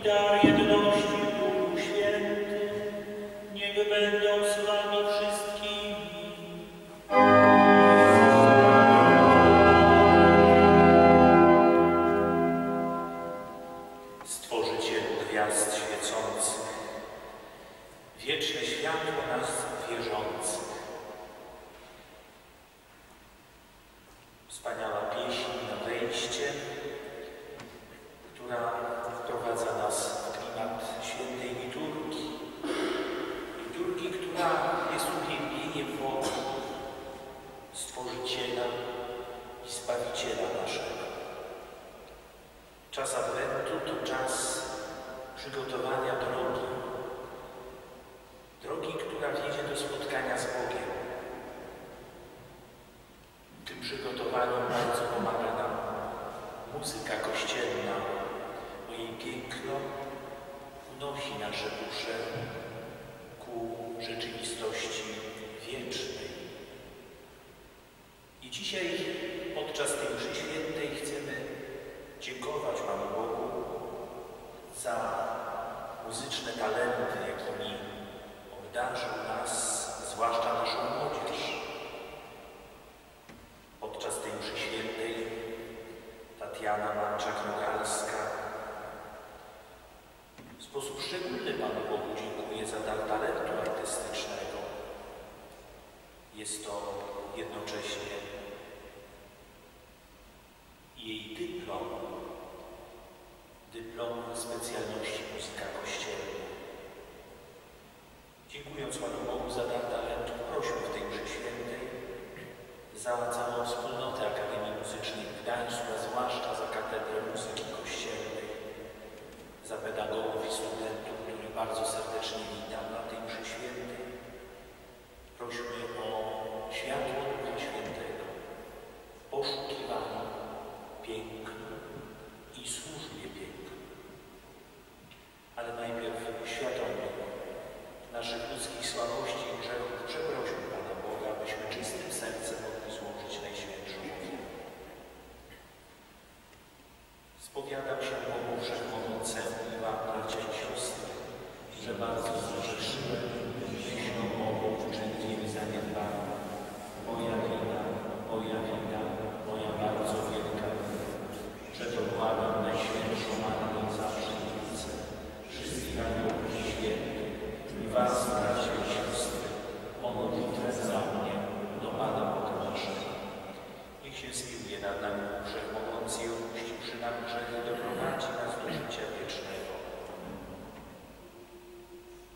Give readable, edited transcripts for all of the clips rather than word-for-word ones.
dar jedności w Duchu Świętym, niech będą z wami wszystkimi. Stworzycielu gwiazd świecących, wieczne światło nas wierzących. Wspaniała pieśń na wejście, która wprowadza nas w klimat świętej liturgii. Liturgii, która jest uwielbieniem Boga, Stworzyciela i Zbawiciela naszego. Czas Adwentu to czas przygotowania drogi. Drogi, która wiedzie do spotkania z Bogiem. W tym przygotowaniu bardzo pomaga nam muzyka kościelna, bo jej piękno unosi nasze dusze ku rzeczywistości wiecznej. I dzisiaj podczas tej mszy świętej chcemy dziękować Panu Bogu za muzyczne talenty, jakimi obdarzył nas, zwłaszcza naszą młodzież. Podczas tej mszy świętej Tatiana Manczak-Nogalska w sposób szczególny Panu Bogu dziękuję za dar talentu artystycznego. Jest to jednocześnie jej dyplom specjalności muzyka kościelna. Dziękując Panu Bogu za dar talentu, prośmy w tej mszy świętej za całą wspólnotę Akademii Muzycznej w Gdańsku, a zwłaszcza za Katedrę Muzyki Kościelnej, za pedagogów i studentów, których bardzo serdecznie witam na tej mszy świętej. Prośmy o światło Ducha Świętego w poszukiwaniu piękna i służbie piękna. Ale najpierw świadomie naszych ludzkich słabości i grzechów przeprośmy Pana Boga, abyśmy czystym sercem mogli złożyć Najświętszą ofiarę. Spowiadam się Bogu Wszechmogącemu i wam, bracia i siostry, że bardzo zgrzeszyłem myślą, mową, czynkiem i zaniedbaniem. Moja wina, moja bardzo wielka wina. Przeto błagam Najświętszą Matkę zawsze i widzę, wszystkich aniołów i świętych i was, bracia i siostry, o modlitwę za mnie do Pana Boga naszego. Niech się zmiłuje nad nami Wszechmogący i odpuściwszy nam grzechy, doprowadzi nas do życia wiecznego.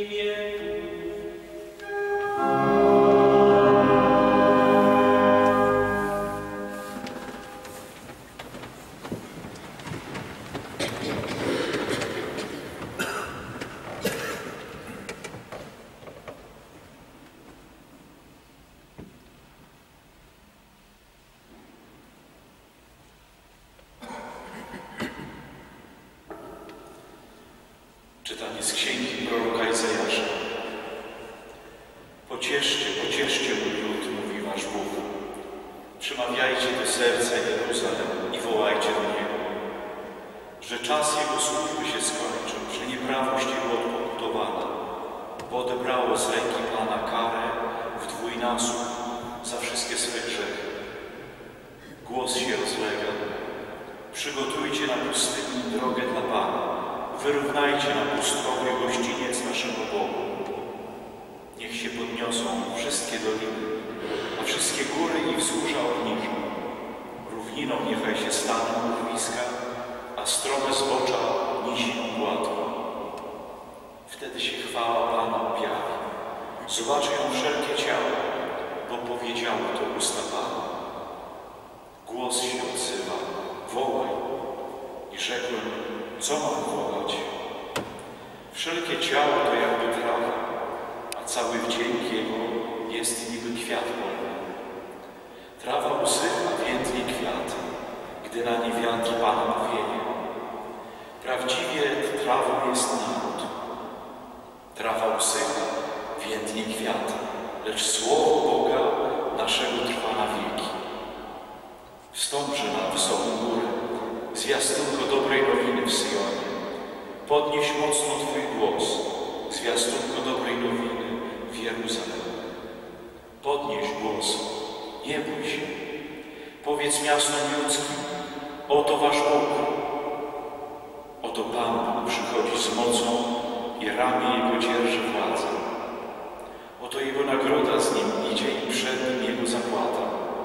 wieków. Czytanie z księgi proroka Izajasza. Pocieszcie, pocieszcie mój lud, mówi wasz Bóg. Przemawiajcie do serca Jeruzalem i wołajcie do niego, że czas jego służby się skończył, że nieprawość jego odpokutowana, bo odebrało z ręki Pana karę w dwójnasób za wszystkie swe grzechy. Głos się rozlega. Przygotujcie na pustyni drogę dla Pana. Wyrównajcie na pustkowie gościniec naszego Bogu. Niech się podniosą wszystkie doliny, a wszystkie góry i wzgórza obniżą. Równiną niechaj się staną urwiska, a strome zbocza nizinu gładko. Wtedy się chwała Pana objawi. Zobaczy ją wszelkie ciało, bo powiedziały to usta Pana. Głos się odzywa, wołaj. I rzekłem, co mam wołać? Wszelkie ciało to jakby trawa, a cały wdzięk jego jest niby kwiat polny. Trawa usycha, więdnie kwiat, gdy na nie wiatr Pana wieje. Prawdziwie trawą jest naród. Trawa usycha, więdnie kwiat, lecz słowo Boga naszego trwa na wieki. Wstąpże na wysoką górę, zwiastunko dobrej nowiny w Syjonie. Podnieś mocno Twój głos, zwiastunko dobrej nowiny w Jeruzalem. Podnieś głos, nie bój się. Powiedz miastom ludzkim, oto wasz Bóg. Oto Pan Bóg przychodzi z mocą i ramię Jego dzierży władzę. Oto Jego nagroda z Nim idzie i przed Nim Jego zapłata.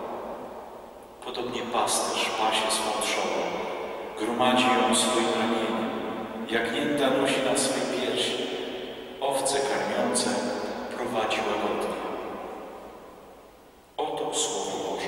Podobnie pasterz pasie swą trzodę, gromadzi ją swoim ramieniem, jak nięta nosi na swej piersi, owce karmiące prowadzi łagodnie. Oto Słowo Boże.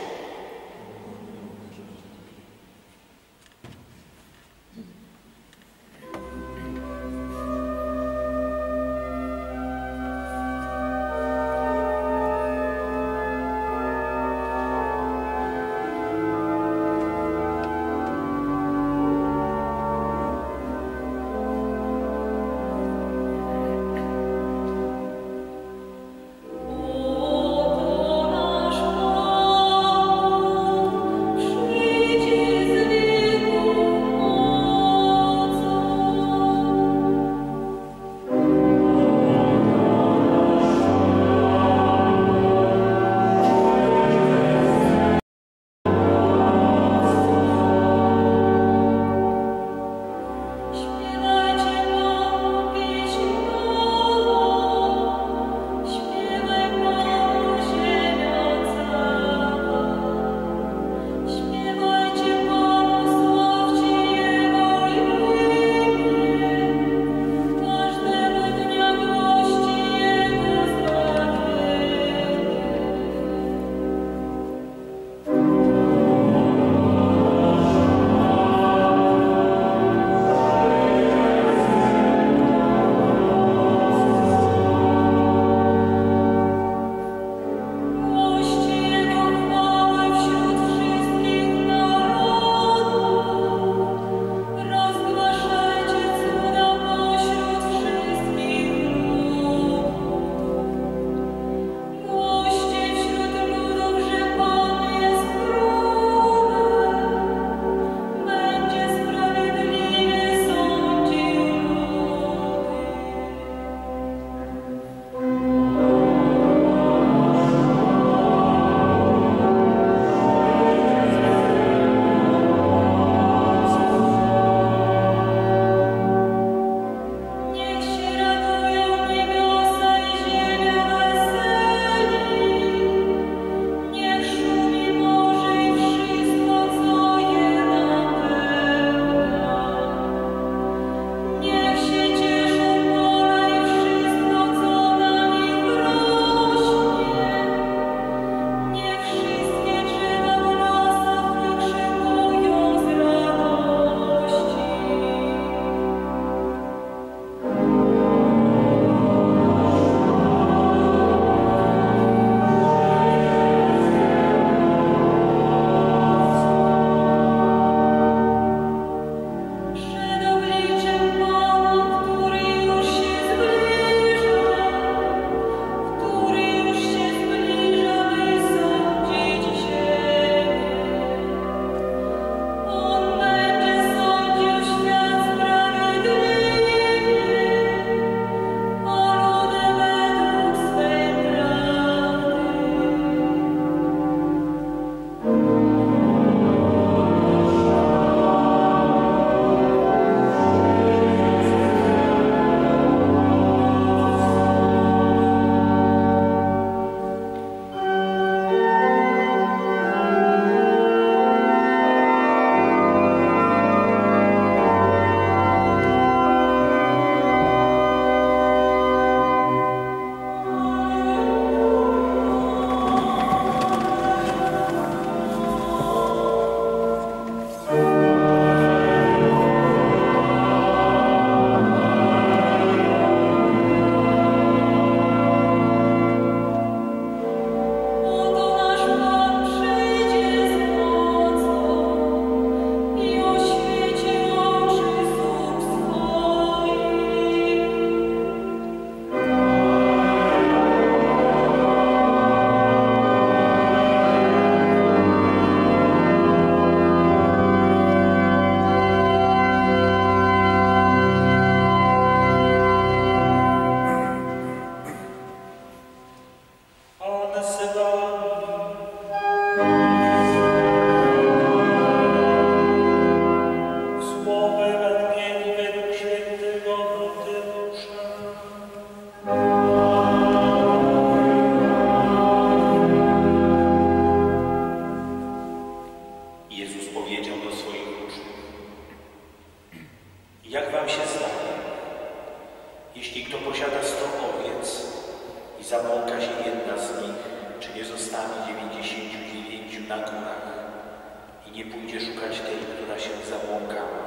zabłąka się jedna z nich, czy nie zostawi 99 na górach i nie pójdzie szukać tej, która się zabłąkała.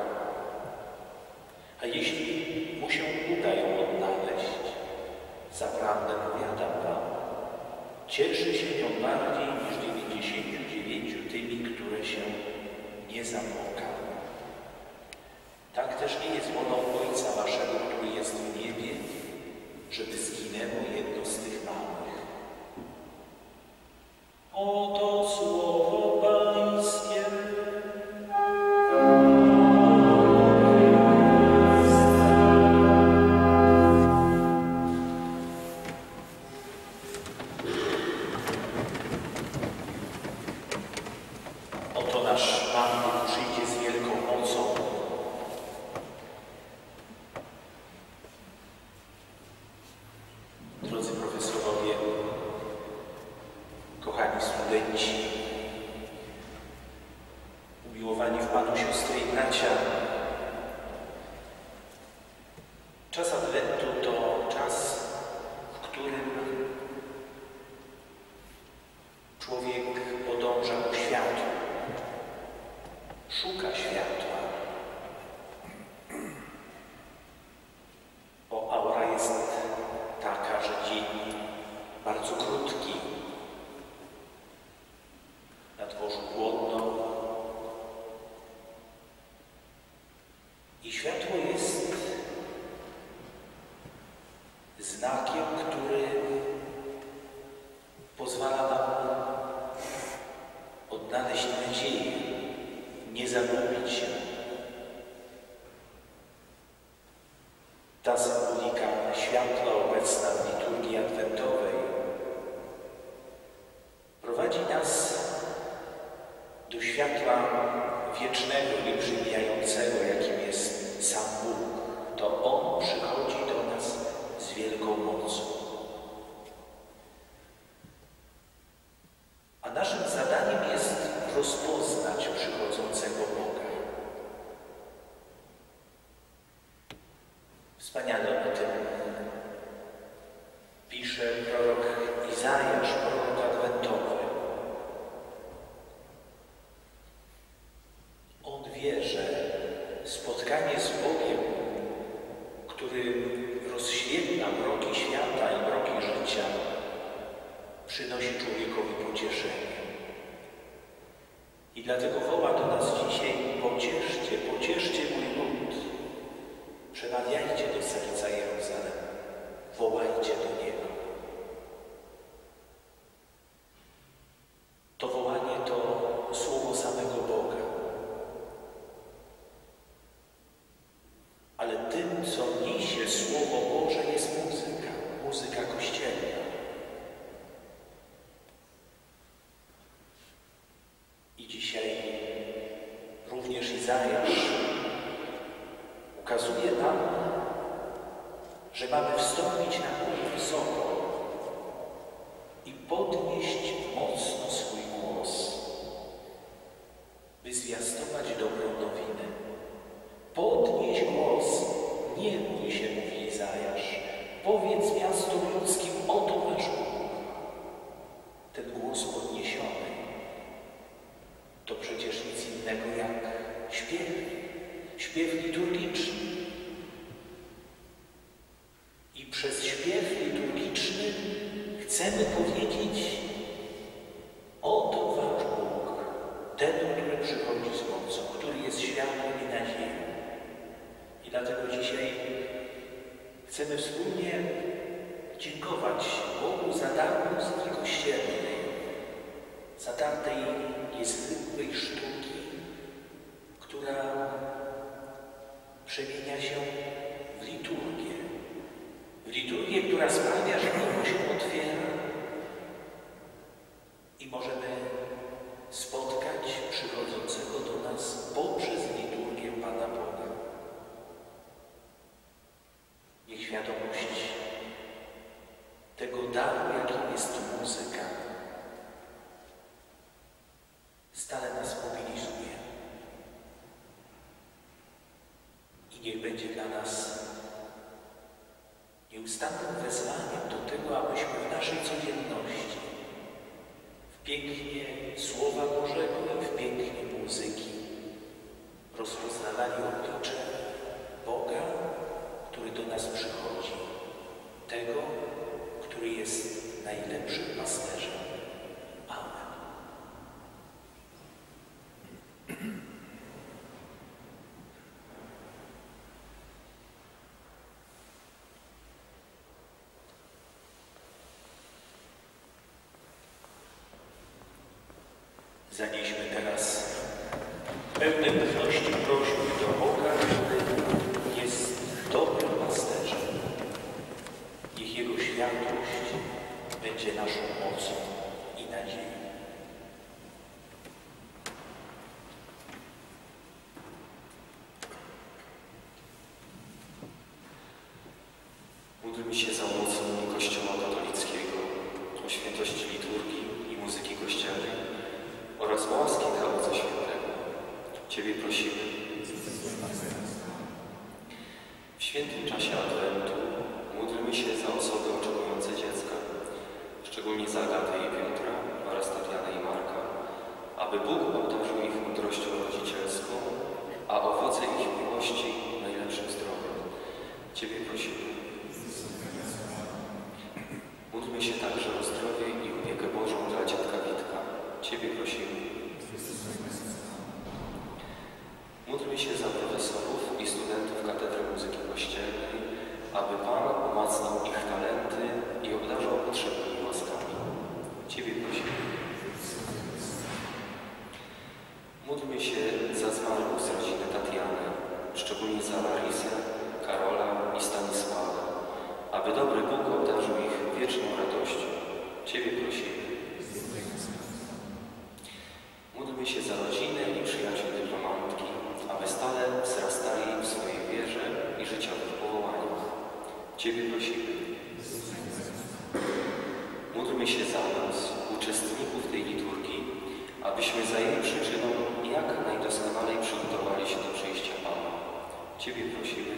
A jeśli mu się uda ją odnaleźć, zaprawdę powiadam wam, cieszy się nią bardziej niż 99 tymi, które się nie zabłąkały. Tak też nie jest wolą Ojca waszego, który jest w niebie, żeby zginęło jedno z tych małych. Oto słowo Pańskie. Oto nasz Pan przyjdzie z wielką mocą. Drodzy profesorowie, kochani studenci, umiłowani w Panu siostry i bracia, czas Adwentu to czas, w którym człowiek podąża ku światłu, szuka światła, bo aura jest taka, że dzień bardzo krótki, na dworzu chłodno i światło jest znakiem, który pozwala nam odnaleźć nadzieję, nie zagubić się. Ta symbolika światła obecna w liturgii adwentowej prowadzi nas do światła wiecznego, nieprzemijającego, jakim jest sam Bóg. To On przychodzi do nas z wielką mocą. A naszym zadaniem jest rozpoznać przychodzącego Boga. Wspaniale o tym pisze prorok Izajasz, prorok adwentowy. On wie, że spotkanie z Bogiem, który rozświetla mroki świata i mroki życia, przynosi człowiekowi pocieszenie. I dlatego woła do nas dzisiaj: pocieszcie, pocieszcie mój lud. Przemawiajcie do serca Jeruzalem, wołajcie do Niego. To wołanie to słowo samego Boga. Ale tym, co niesie Słowo Boże, jest muzyka, muzyka kościelna. I dzisiaj również Izajasz ukazuje nam, że mamy wstąpić na górę wysoko i podnieść mocno swój głos, by zwiastować dobrą nowinę. Podnieś głos, nie bój się, mówi Izajasz. Powiedz miastom ludzkim, oto nasz Bóg. Ten głos podniesiony to przecież nic innego jak śpiew liturgiczny. I przez śpiew liturgiczny chcemy powiedzieć: oto wasz Bóg, ten, który przychodzi z mocą, który jest światłem i nadzieją. I dlatego dzisiaj chcemy wspólnie dziękować Bogu za dar muzyki kościelnej, za dar tej niezwykłej sztuki, która przemienia się w liturgię. W liturgię, która sprawia, że niebo się otwiera i możemy spotkać przychodzącego do nas poprzez liturgię Pana Boga. Niech świadomość tego daru, jakim jest muzyka, stale nas mobilizuje. I niech będzie dla nas nieustannym wezwaniem do tego, aby poznawałyśmy w naszej codzienności, w pięknie Słowa Bożego i w pięknie muzyki. Rozpoznawali oblicze Boga, który do nas przychodzi, tego, który jest najlepszym pasterzem. Amen. Zanieśmy teraz pełne ufności prośby do Boga, który jest dobrym pasterzem. Niech Jego światłość będzie naszą mocą i nadzieją. Módlmy się za moc Kościoła katolickiego, o świętość liturgii i muzyki kościelnej oraz o łaski dla Ojca Świętego. Ciebie prosimy. W świętym czasie Adwentu módlmy się za osoby oczekujące dziecka, szczególnie za Agatę i Piotra oraz Tatianę i Marka, aby Bóg obdarzył ich mądrością rodzicielską, a owoce ich miłości najlepszym zdrowiem. Ciebie prosimy. Módlmy się także o zdrowie i opiekę Bożą dla dziadka Witka. Ciebie prosimy. Módlmy się za profesorów i studentów Katedry Muzyki Kościelnej, aby Pan umacniał ich talenty i obdarzał potrzebnymi łaskami. Ciebie prosimy. Módlmy się za zmarłych z rodziny Tatiany, szczególnie za Larisę, Karola i Stanisława, aby dobry Bóg obdarzył ich wieczną radością. Ciebie prosimy. Módlmy się za rodzinę i przyjaciół dyplomantki, aby stale wzrastali w swojej wierze i życiowych powołaniach. Ciebie prosimy. Módlmy się za nas, uczestników tej liturgii, abyśmy za jej przyczyną jak najdoskonalej przygotowali się do przyjścia Pana. Ciebie prosimy.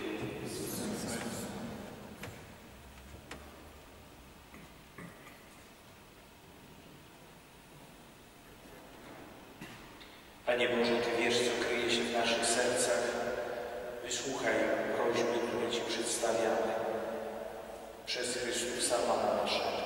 Panie Boże, Ty wiesz, co kryje się w naszych sercach. Wysłuchaj prośby, które Ci przedstawiamy przez Chrystusa Pana naszego.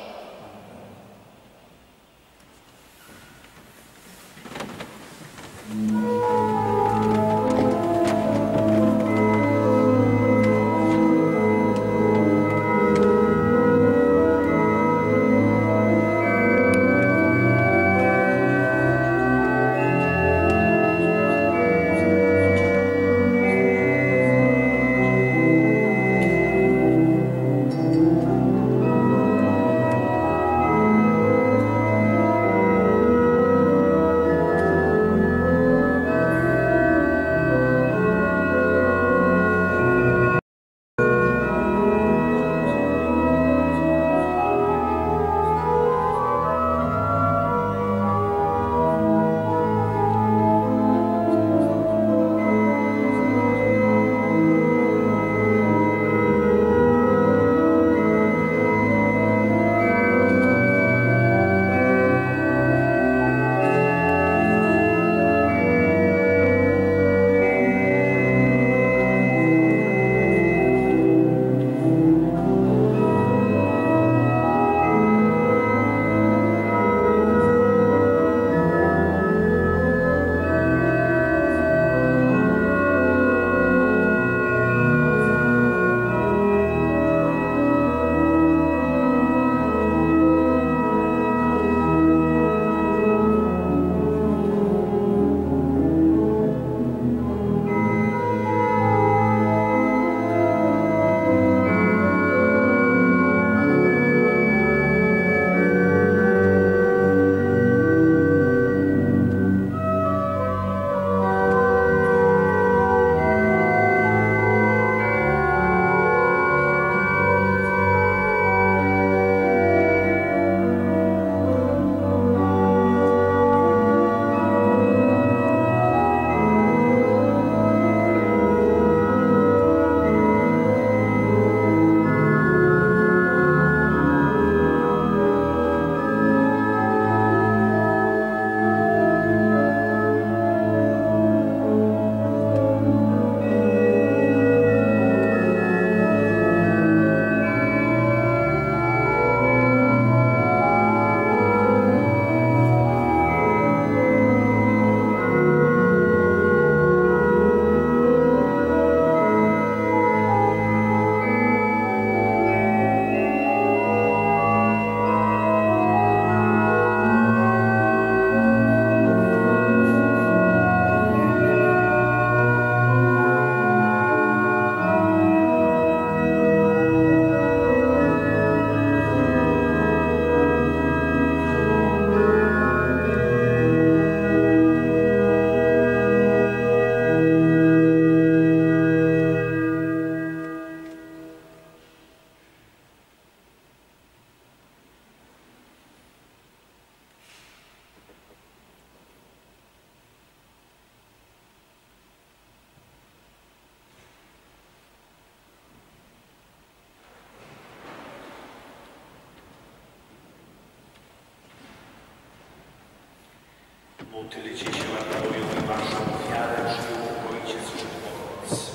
Motylcie się ładoją i waszą ofiarę przyjął Ojciec Wszechmogący.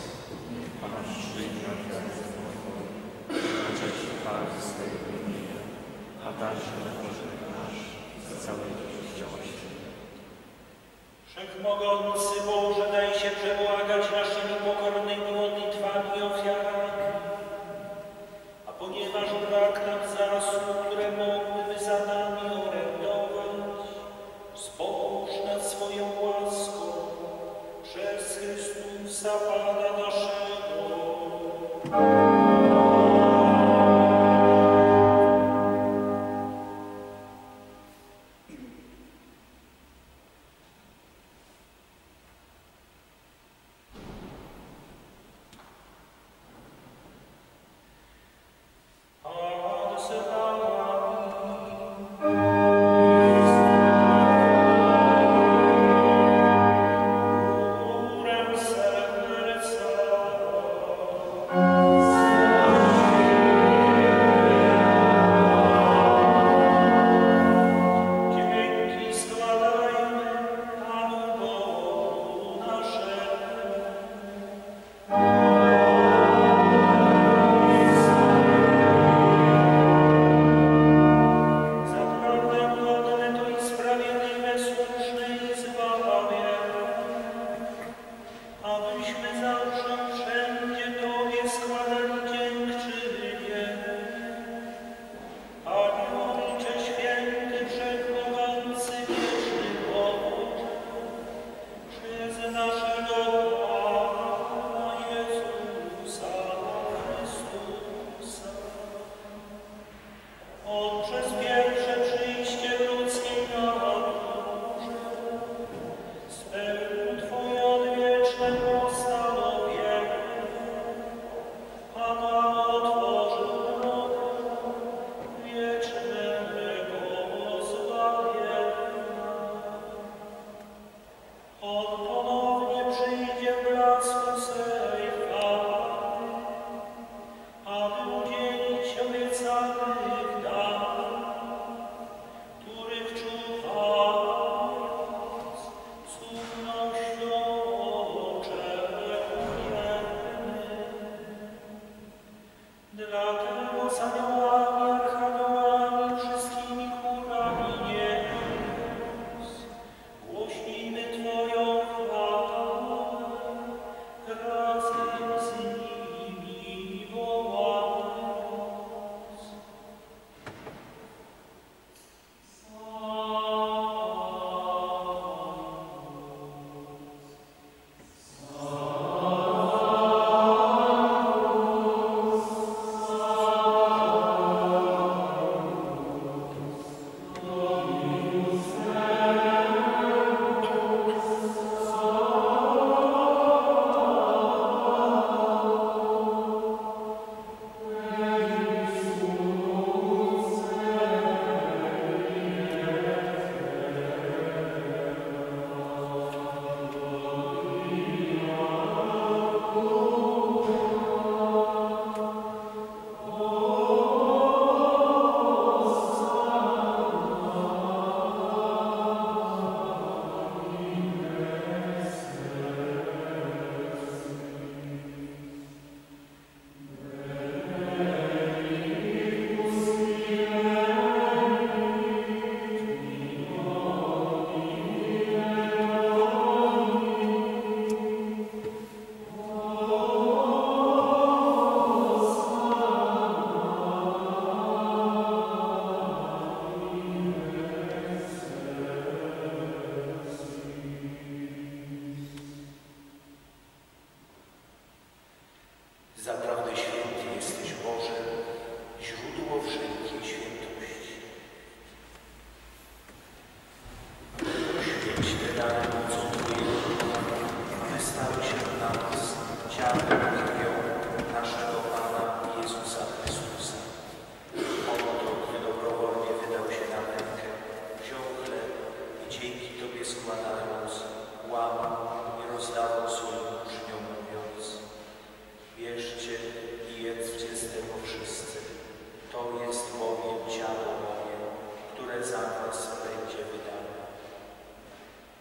A także na grzech nasz z całej Kościołości. Wszechmogący Boże, daj się przebłagać naszymi pokornymi modlitwami i ofiarami. A ponieważ brak nam zasług, które mogłyby za nami orędować, wspomóż nas swoją łaską przez Chrystusa Pana naszego. Zaprawdę święty jesteś, Boże, źródło wszelkiej świętości. Święć te dary mocą Twojego ducha, aby stały się dla nas ciałem i krwią naszego Pana Jezusa Chrystusa. Oto, gdy dobrowolnie wydał się na rękę, wziął chleb i dzięki Tobie składając, łamał i rozdawał swoim uczniom, mówiąc: bierzcie i jedzcie z tego wszyscy. To jest bowiem ciało moje, które za was będzie wydane.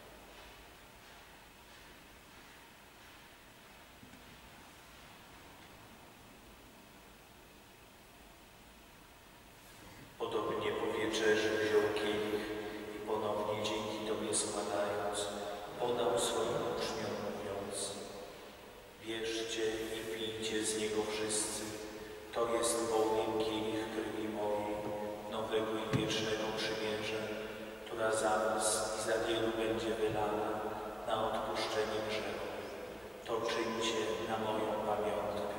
za nas i za wielu będzie wylana na odpuszczenie grzechu. To czyńcie na moją pamiątkę.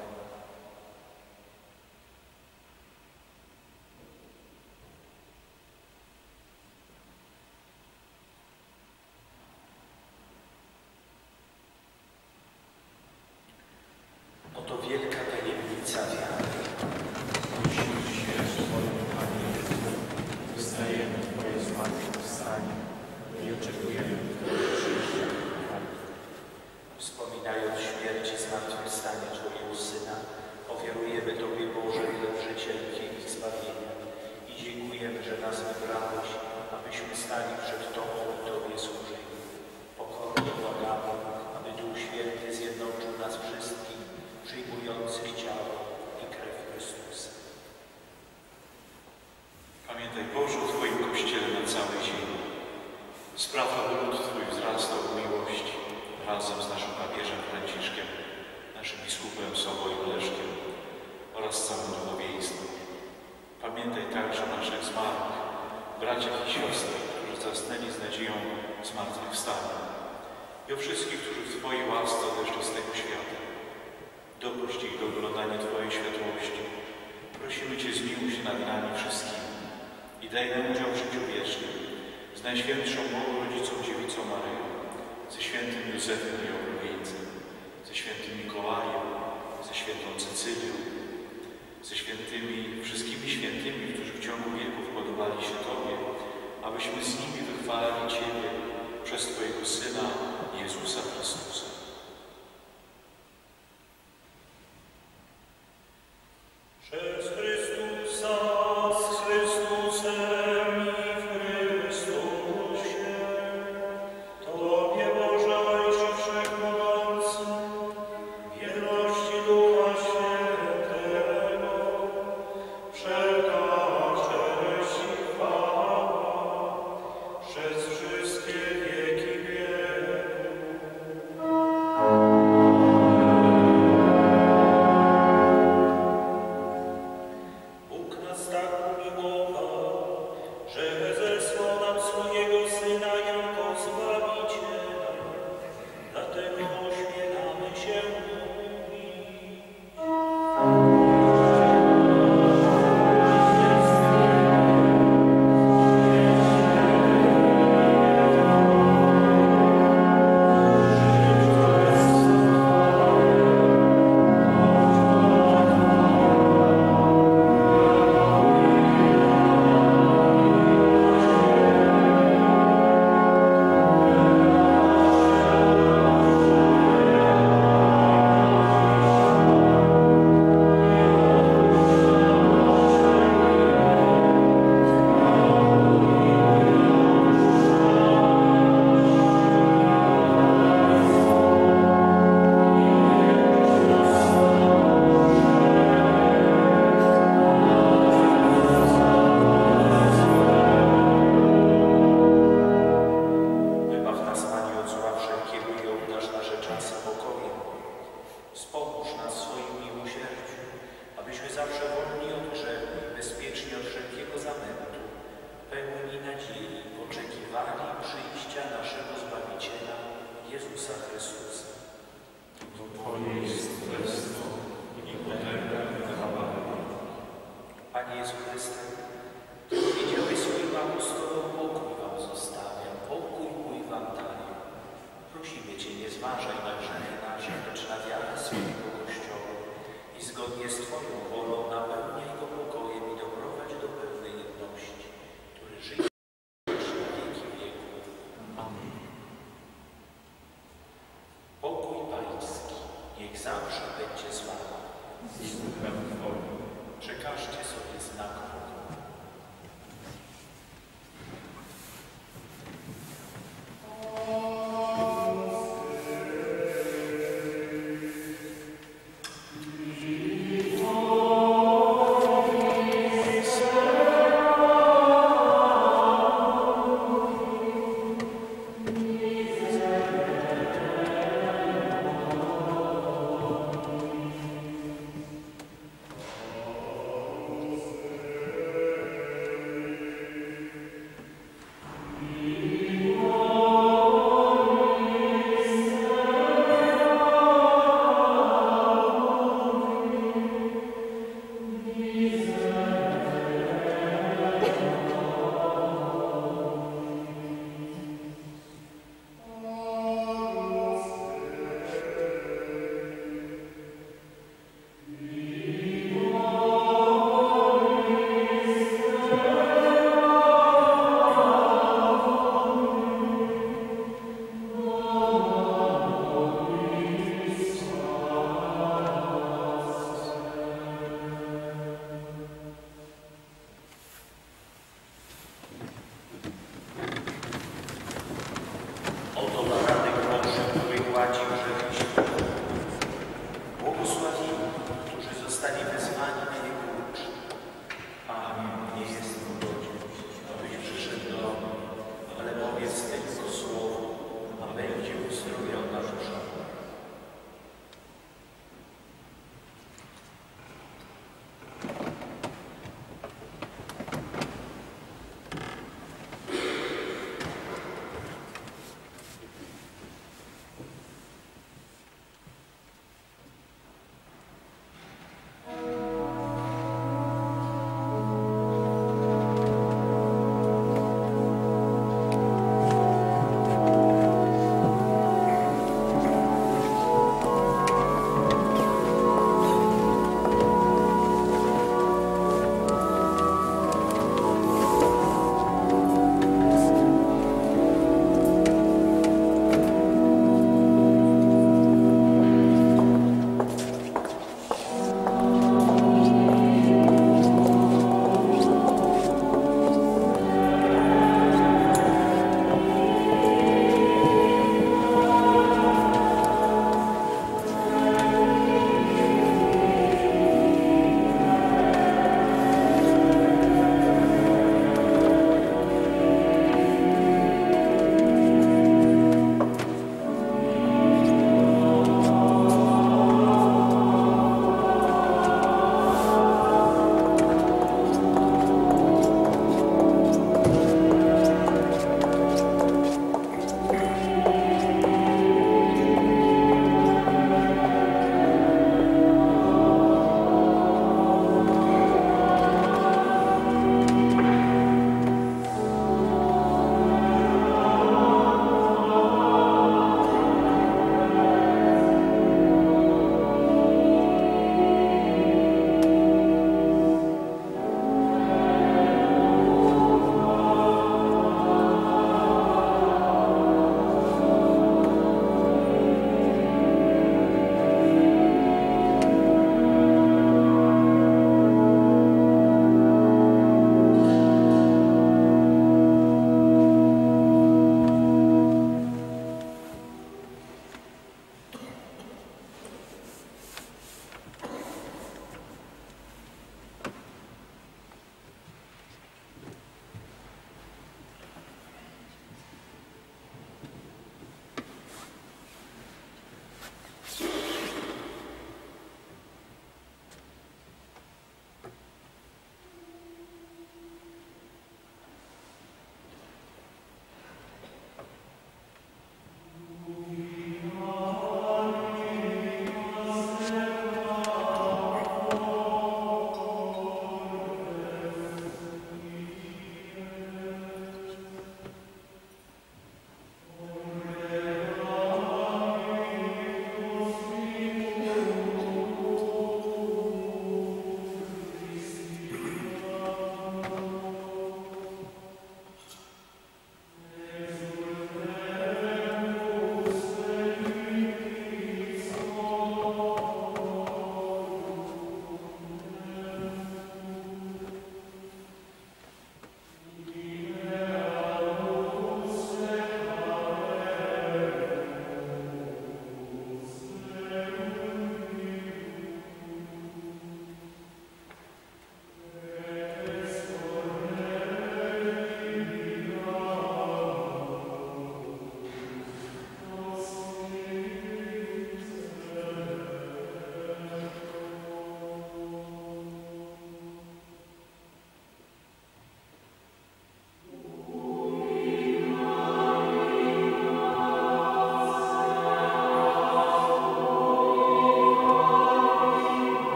Oto wielka tajemnica wiary. Prosimy się, Twoim Panie Jezu, wystajemy Twoje zmartwychwstanie i oczekujemy Twojego przyjścia. Wspominając śmierć i zmartwychwstanie Twojego Syna, ofiarujemy Tobie, Boże, chleb życielki i zbawienia i dziękujemy, że nas wybrałeś, abyśmy stali przed Tobą i Tobie służyli. Pokornie błagamy, aby Duch Święty zjednoczył nas wszystkich, przyjmujących ciało i krew Chrystusa. Pamiętaj, Boże, o Twoim Kościele na całej ziemi. Spraw, aby lud Twój wzrastał w miłości razem z naszym papieżem Franciszkiem, naszym biskupem Sławojem Leszkiem oraz całym duchowieństwem. Pamiętaj także o naszych zmarłych, braciach i siostrach, którzy zasnęli z nadzieją zmartwychwstania i o wszystkich, którzy w Twojej łasce odeszli z tego świata. Dopuść ich do oglądania Twojej światłości. Prosimy Cię, zmiłuj się nad nami wszystkimi i daj nam udział w życiu wiecznym z Najświętszą Bogu Rodzicą Dziewicą Maryją, ze świętym Józefem i Oblubieńcem, ze świętym Mikołajem, ze świętą Cecylią, ze wszystkimi świętymi, którzy w ciągu wieków podobali się Tobie, abyśmy z nimi wychwalali Ciebie przez Twojego Syna, Jezusa Chrystusa. Przez Chrystusa, z Chrystusem i w Chrystusie, Tobie, Boże Ojcze Wszechmogący, w jedności Ducha Świętego, wszelka cześć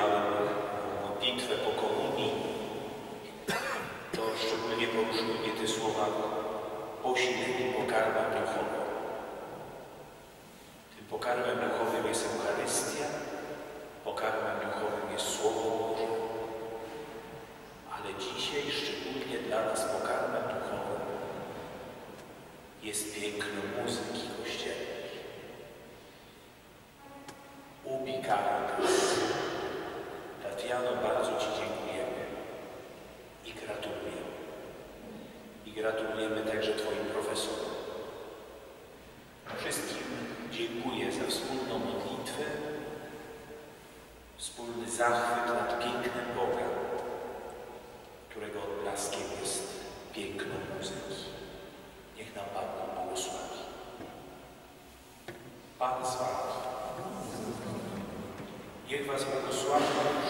śpiewałem modlitwę po komunii, to szczególnie poruszyły mnie te słowa posileni pokarmem duchowym. Tym pokarmem duchowym jest Eucharystia, pokarmem duchowym jest Słowo Boże, ale dzisiaj szczególnie dla nas pokarmem duchowym jest piękno muzyki kościelnej. Ubi Caritas. Tatiano, bardzo Ci dziękujemy i gratulujemy. I gratulujemy także Twoim profesorom. Wszystkim dziękuję za wspólną modlitwę, wspólny zachwyt nad pięknem Boga, którego odblaskiem jest piękno muzyki. Niech nam Pan błogosławi. Pan z Wami. Niech Was błogosławi